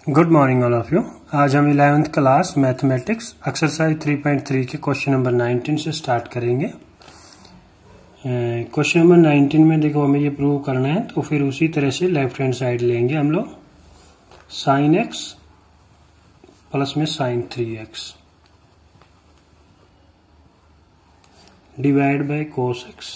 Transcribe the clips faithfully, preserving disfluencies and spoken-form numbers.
Good morning all of you. आज हम eleventh class mathematics exercise three point three के question number nineteen से start करेंगे। Question number nineteen में देखो हमें ये प्रूव करना है, तो फिर उसी तरह से लेफ्ट हैंड साइड लेंगे हम लोग। साइन एक्स प्लस में sine three x divide by cos x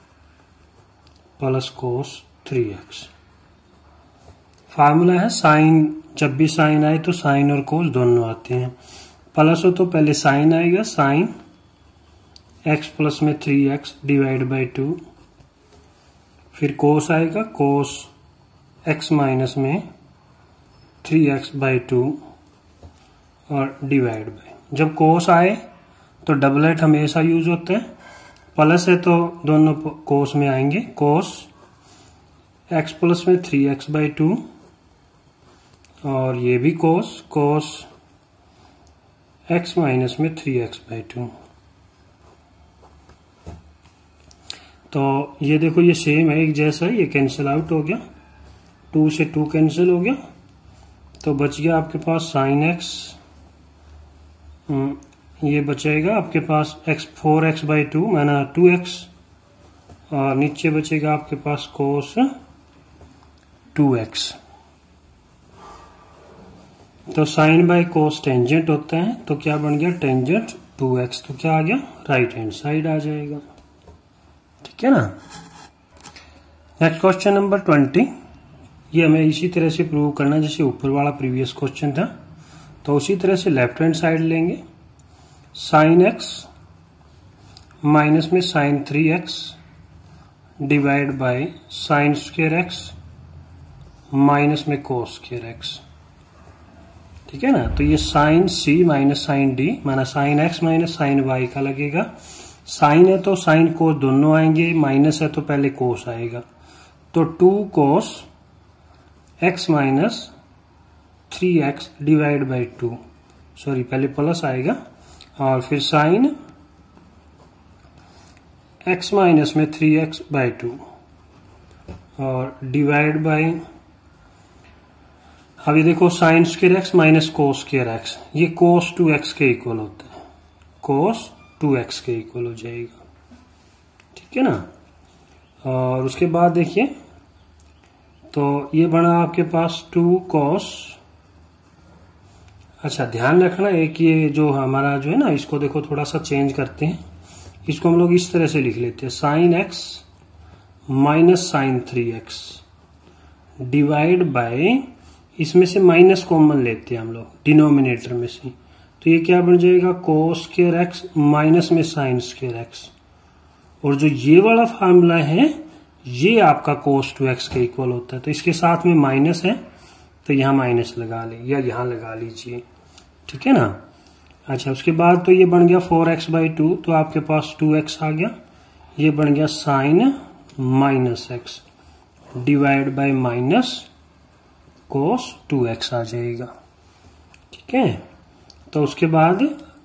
plus cos three x. Formula है साइन, जब भी साइन आए तो साइन और कोस दोनों आते हैं। प्लस हो तो पहले साइन आएगा, साइन एक्स प्लस में three x divide by two, फिर कोस आएगा, कोस एक्स माइनस में थ्री एक्स बाई टू और डिवाइड बाई। जब कोस आए तो डबलेट हमेशा यूज होता है, प्लस है तो दोनों कोस में आएंगे। कोस एक्स प्लस में थ्री एक्स बाई टू और ये भी कोस कोस एक्स माइनस में थ्री एक्स बाई टू। तो ये देखो ये सेम है, एक जैसा है, ये कैंसिल आउट हो गया, टू से टू कैंसिल हो गया, तो बच गया आपके पास साइन एक्स, ये बचेगा आपके पास x four x by two माना टू एक्स, और नीचे बचेगा आपके पास कोस टू एक्स। तो साइन बाय कोस टेंजेंट होता है, तो क्या बन गया टेंजेंट टू एक्स, तो क्या आ गया राइट हैंड साइड आ जाएगा। ठीक है ना। नेक्स्ट क्वेश्चन नंबर ट्वेंटी, ये हमें इसी तरह से प्रूव करना है जैसे ऊपर वाला प्रीवियस क्वेश्चन था, तो उसी तरह से लेफ्ट हैंड साइड लेंगे। साइन एक्स माइनस में sine three x divide by sine square x minus में कोस स्क्वायर एक्स। ठीक है ना। तो ये sine c minus sine d माना sine x minus sine y का लगेगा। साइन है तो साइन कोस दोनों आएंगे, माइनस है तो पहले कोस आएगा, तो two cos x minus three x divide by two, sorry पहले प्लस आएगा, और फिर साइन एक्स माइनस में थ्री एक्स बाई टू और डिवाइड बाई, अभी देखो sine square x minus cos square x, ये कोस टू एक्स के इक्वल होता है, कोस टू एक्स के इक्वल हो जाएगा। ठीक है ना। और उसके बाद देखिए तो ये बना आपके पास टू कोस, अच्छा ध्यान रखना एक ये जो हमारा जो है ना, इसको देखो थोड़ा सा चेंज करते हैं, इसको हम लोग इस तरह से लिख लेते हैं, sine x minus sine three x divide by, इसमें से माइनस कॉमन लेते हैं हम लोग डिनोमिनेटर में से, तो ये क्या बन जाएगा कोस स्क्वायर एक्स माइनस में साइन स्क्वायर एक्स, और जो ये वाला फार्मूला है ये आपका कोस टू एक्स के इक्वल होता है, तो इसके साथ में माइनस है तो यहां माइनस लगा ले या यहां लगा लीजिए। ठीक है ना। अच्छा उसके बाद तो ये बन गया फोर एक्स बाई टू, तो आपके पास टू एक्स आ गया, ये बन गया sine minus x divide by minus cos two x आ जाएगा। ठीक है। तो उसके बाद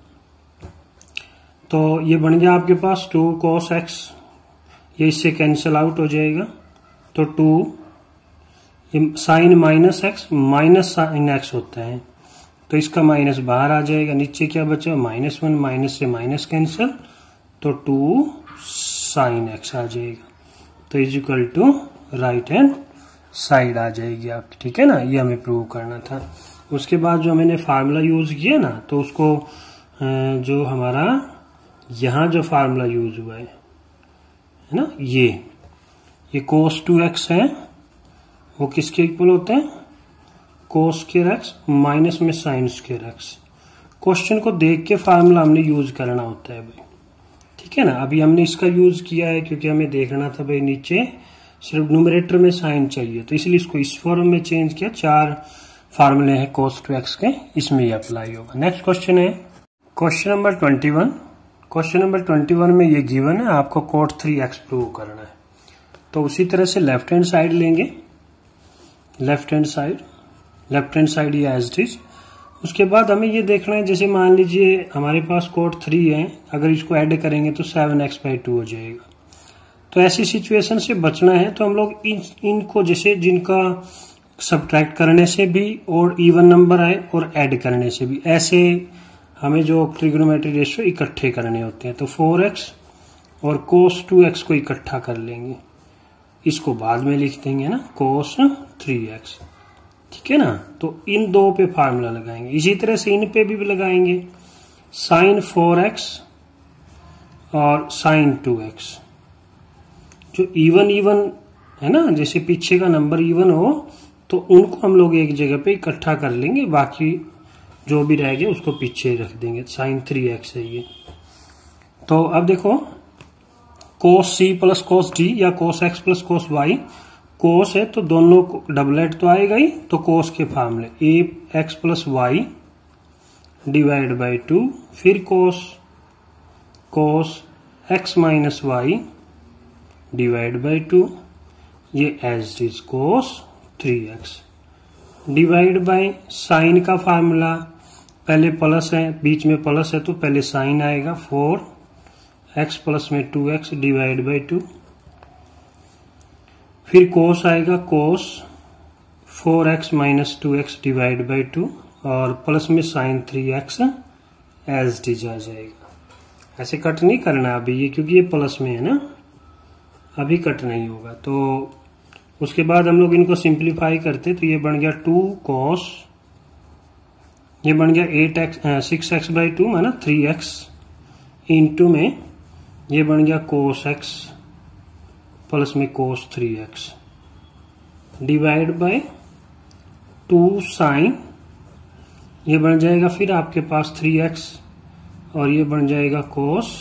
तो ये बन गया आपके पास टू कोस एक्स, ये इससे कैंसिल आउट हो जाएगा, तो टू ये sine minus x minus sine x होता है, तो इसका माइनस बाहर आ जाएगा, नीचे क्या बचा माइनस वन, माइनस से माइनस कैंसिल, तो टू साइन एक्स आ जाएगा, तो is equal to right hand side आ जाएगी आपकी। ठीक है ना। ये हमें प्रूव करना था। उसके बाद जो मैंने फार्मूला यूज किया ना, तो उसको जो हमारा यहां जो फार्मूला यूज हुआ है है ना, ये ये कोस टू एक्स है, वो किसके इक्वल होता है कोस स्क्वायर एक्स माइनस में साइन स्क्वायर एक्स। क्वेश्चन को देख के फार्मूला हमने यूज करना होता है भाई। ठीक है ना। अभी हमने इसका यूज किया है क्योंकि हमें देखना था भाई नीचे सिर्फ न्यूमरेटर में साइन चाहिए, तो इसलिए इसको इस फॉर्म में चेंज किया। चार फार्मूले हैं कोस टू एक्स के, इसमें ये अप्लाई होगा। नेक्स्ट क्वेश्चन है question number twenty one. Question number twenty one में ये गिवन है, आपको कोट थ्री एक्स प्रूव करना है, तो उसी तरह से लेफ्ट हैंड साइड लेंगे, left hand side left hand side ये एज इट इज। उसके बाद हमें ये देखना है, जैसे मान लीजिए हमारे पास कोट थ्री है, अगर इसको ऐड करेंगे तो सेवन एक्स बाई टू हो जाएगा, तो ऐसी सिचुएशन से बचना है, तो हम लोग इन इनको जैसे जिनका सब्ट्रैक्ट करने से भी और इवन नंबर आए और ऐड करने से भी, ऐसे हमें जो ट्रिग्नोमेट्री रेशियो इकट्ठे करने होते हैं। तो फोर एक्स और कोस टू एक्स को इकट्ठा कर लेंगे, इसको बाद में लिख देंगे ना, कोस थ्री एक्स, ठीक है ना। तो इन दो पे फार्मूला लगाएंगे, इसी तरह से इन पे भी लगाएंगे, साइन फोर एक्स और साइन टू एक्स। जो इवन इवन है ना, जैसे पीछे का नंबर इवन हो तो उनको हम लोग एक जगह पे इकट्ठा कर लेंगे, बाकी जो भी रह गया उसको पीछे रख देंगे। साइन थ्री एक्स है ये। तो अब देखो, कोस सी प्लस कोस डी या cos x plus cos y, cos है तो दोनों डबलेट तो आएगा ही, तो कोस के फार्मूले ए x plus y divide by two, फिर cos cos x minus y divide by two, ये as is cos three x divide by sine का फार्मूला, पहले प्लस है बीच में प्लस है तो पहले साइन आएगा, फोर एक्स प्लस में two x divide by two, फिर कोस आएगा, cos four x minus two x divide by two, और प्लस में sine three x as D आ जाएगा। ऐसे कट नहीं करना अभी ये, क्योंकि ये प्लस में है ना, अभी कट नहीं होगा। तो उसके बाद हम लोग इनको सिंप्लीफाई करते तो ये बन गया टू कोस, ये बन गया eight x six x by two है ना, थ्री एक्स इंटू में ये बन गया कोस एक्स प्लस में cos three x divide by two sine, ये बन जाएगा फिर आपके पास थ्री एक्स और ये बन जाएगा cos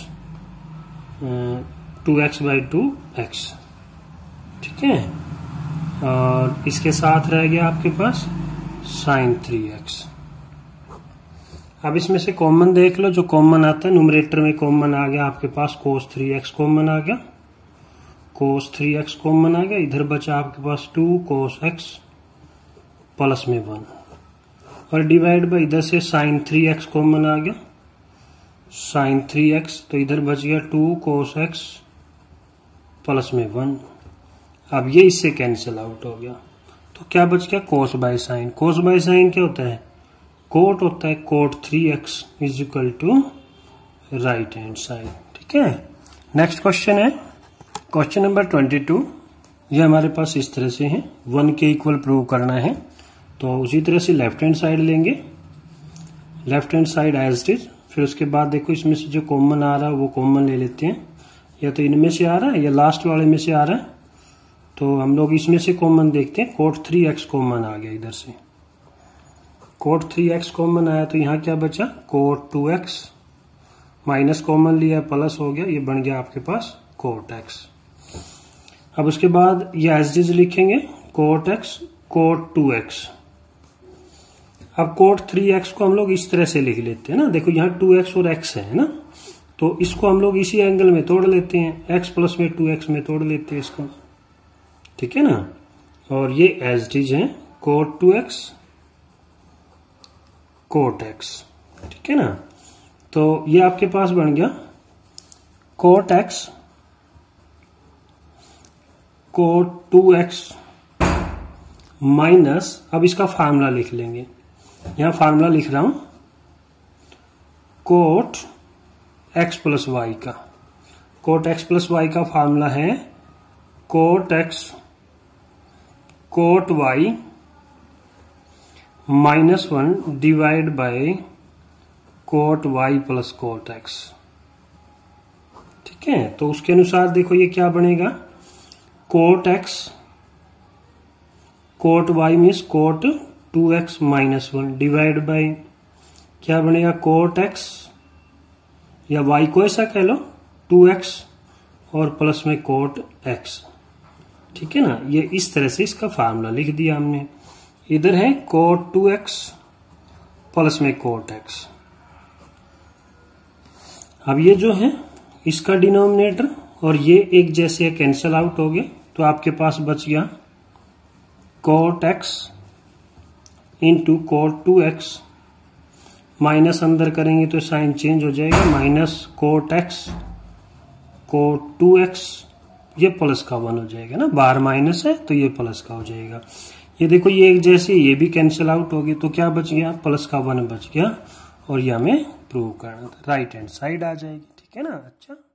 two x by two x, ठीक है। और इसके साथ रह गया आपके पास साइन थ्री एक्स। अब इसमें से कॉमन देख लो, जो कॉमन आता है न्यूमरेटर में कॉमन आ गया आपके पास, कोस थ्री एक्स कॉमन आ गया, कोस थ्री एक्स कॉमन आ गया, इधर बचा आपके पास टू कोस एक्स प्लस में वन, और डिवाइड बाय इधर से साइन थ्री एक्स कॉमन आ गया, साइन थ्री एक्स, तो इधर बच गया टू कोस एक्स प्लस में वन। अब ये इससे कैंसिल आउट हो गया, तो क्या बच गया, cos by sine. Cos by sine क्या होता है, कोट होता है, cot three x is equal to right hand side, ठीक है। नेक्स्ट क्वेश्चन है क्वेश्चन नंबर ट्वेंटी टू। ये हमारे पास इस तरह से है, वन के इक्वल प्रूव करना है, तो उसी तरह से लेफ्ट हैंड साइड लेंगे, left hand side as it is. फिर उसके बाद देखो इसमें से जो कॉमन आ रहा है वो कॉमन ले लेते हैं, या तो इनमें से आ रहा है या लास्ट वाले में से आ रहा है, तो हम लोग इसमें से कॉमन देखते हैं। कोट थ्री एक्स कॉमन आ गया, इधर से कोट थ्री एक्स कॉमन आया, तो यहाँ क्या बचा, cot two x, minus common लिया प्लस हो गया, ये बन गया आपके पास कोट एक्स। अब उसके बाद ये एज इज लिखेंगे, cot x cot two x. अब कोट थ्री एक्स को हम लोग इस तरह से लिख लेते हैं ना, देखो यहाँ टू एक्स और एक्स है ना, तो इसको हम लोग इसी एंगल में तोड़ लेते हैं, एक्स प्लस में टू एक्स में तोड़ लेते हैं इसको, ठीक है ना। और ये एज इट इज है, cot two x cot x, ठीक है ना। तो ये आपके पास बन गया cot x cot two x minus, अब इसका फार्मूला लिख लेंगे, यहां फार्मूला लिख रहा हूं, कोट एक्स प्लस वाई का। कोट एक्स प्लस वाई का फार्मूला है cot x cot y minus one divide by cot y plus cot x, ठीक है। तो उसके अनुसार देखो ये क्या बनेगा, cot x cot y means cot two x minus one divide by क्या बनेगा, कोट एक्स या वाई को ऐसा कह लो टू एक्स और प्लस में कोट एक्स, ठीक है ना। ये इस तरह से इसका फार्मूला लिख दिया हमने। इधर है कोट टू एक्स प्लस में कोट एक्स। अब ये जो है इसका डिनोमिनेटर और ये एक जैसे कैंसिल आउट हो गए, तो आपके पास बच गया cot x into cot two x, minus अंदर करेंगे तो साइन चेंज हो जाएगा, minus cot x cot two x, ये प्लस का वन हो जाएगा ना, बाहर माइनस है तो ये प्लस का हो जाएगा। ये देखो ये एक जैसे ये भी कैंसिल आउट होगी, तो क्या बच गया, प्लस का वन बच गया, और ये हमें प्रूव करना था, राइट हैंड साइड आ जाएगी। ठीक है ना। अच्छा।